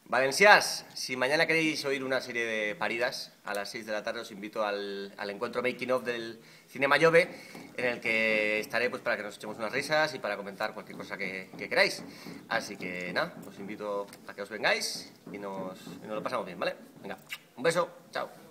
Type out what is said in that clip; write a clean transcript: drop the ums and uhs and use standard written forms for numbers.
Valenciás, si mañana queréis oír una serie de paridas, a las 6 de la tarde os invito al encuentro Making of del Cinema Jove, en el que estaré pues para que nos echemos unas risas y para comentar cualquier cosa que queráis. Así que nada, os invito a que os vengáis y nos lo pasamos bien, ¿vale? Venga, un beso, chao.